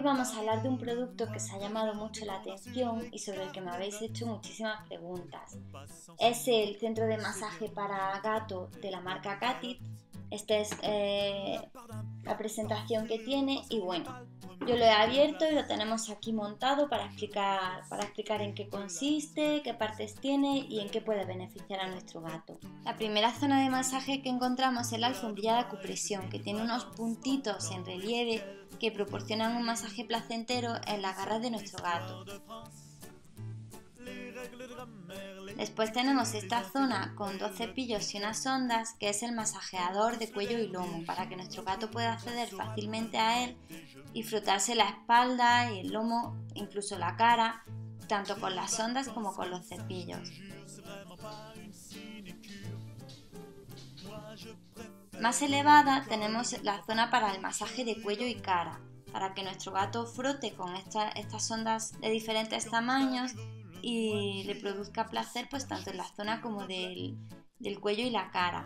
vamos a hablar de un producto que se ha llamado mucho la atención y sobre el que me habéis hecho muchísimas preguntas. Es el centro de masaje para gato de la marca Catit. Esta es la presentación que tiene y bueno, yo lo he abierto y lo tenemos aquí montado para explicar en qué consiste, qué partes tiene y en qué puede beneficiar a nuestro gato. La primera zona de masaje que encontramos es la alfombrilla de acupresión, que tiene unos puntitos en relieve que proporcionan un masaje placentero en las garras de nuestro gato. Después tenemos esta zona con 2 cepillos y unas ondas, que es el masajeador de cuello y lomo, para que nuestro gato pueda acceder fácilmente a él y frotarse la espalda y el lomo, incluso la cara, tanto con las ondas como con los cepillos. Más elevada tenemos la zona para el masaje de cuello y cara, para que nuestro gato frote con estas ondas de diferentes tamaños y le produzca placer pues tanto en la zona como del cuello y la cara.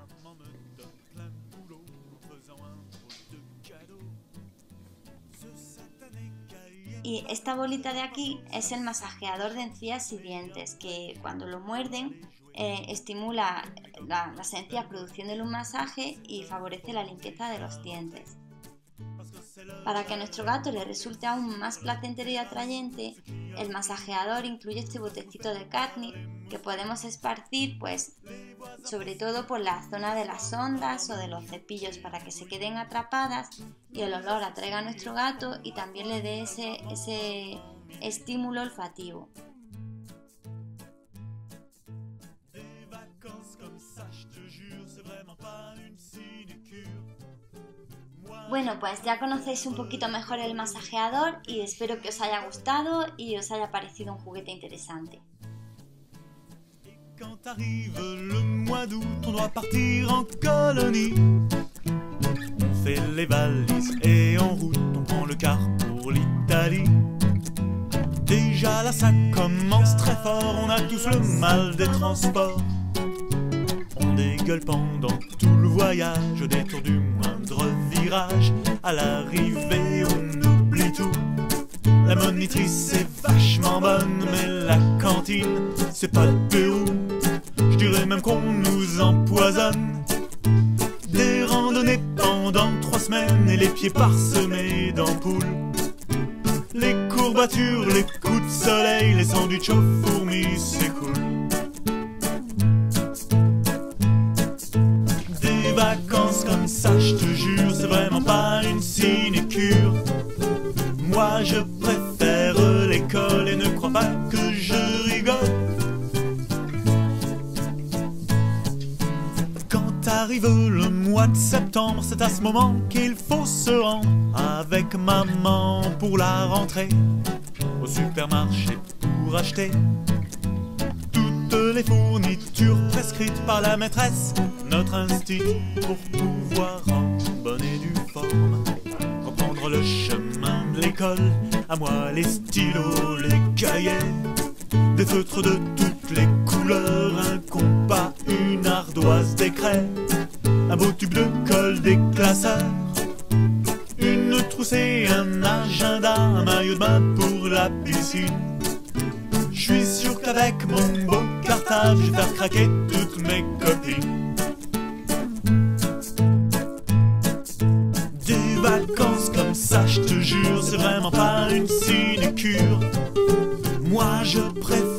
Y esta bolita de aquí es el masajeador de encías y dientes, que cuando lo muerden estimula las encías produciéndole un masaje y favorece la limpieza de los dientes. Para que a nuestro gato le resulte aún más placentero y atrayente, el masajeador incluye este botecito de catnip que podemos esparcir pues sobre todo por la zona de las ondas o de los cepillos para que se queden atrapadas y el olor atraiga a nuestro gato y también le dé ese estímulo olfativo. Bueno, pues ya conocéis un poquito mejor el masajeador y espero que os haya gustado y os haya parecido un juguete interesante. Quand arrive le mois d'août, on doit partir en colonie. On fait les valises et en route, on prend le car pour l'Italie. Déjà là ça commence très fort, on a tous le mal des transports. On dégueule pendant tout le voyage, au détour du moindre virage. À l'arrivée on oublie tout. La monitrice est vachement bonne, mais la cantine c'est pas le Pérou. Je dirais même qu'on nous empoisonne. Des randonnées pendant 3 semaines et les pieds parsemés d'ampoules. Les courbatures, les coups de soleil, les sandwichs aux fourmis, c'est cool. Des vacances comme ça, je te jure, c'est vraiment pas une sinécure. Moi je préfère l'école et ne crois pas que je rigole. Quand arrive le mois de septembre, c'est à ce moment qu'il faut se rendre avec maman pour la rentrée au supermarché pour acheter toutes les fournitures prescrites par la maîtresse, notre instinct pour pouvoir en bonne et due forme reprendre le chemin de l'école. À moi les stylos, les cahiers, des feutres de toutes les couleurs, un compas, une ardoise, des craies, un beau tube de colle, des classeurs, une trousse et un agenda, un maillot de bain pour la piscine. Je suis sûr qu'avec mon beau cartable, je vais faire craquer toutes mes copines. Des vacances comme ça, je te jure, c'est vraiment pas une sinécure. Moi je préfère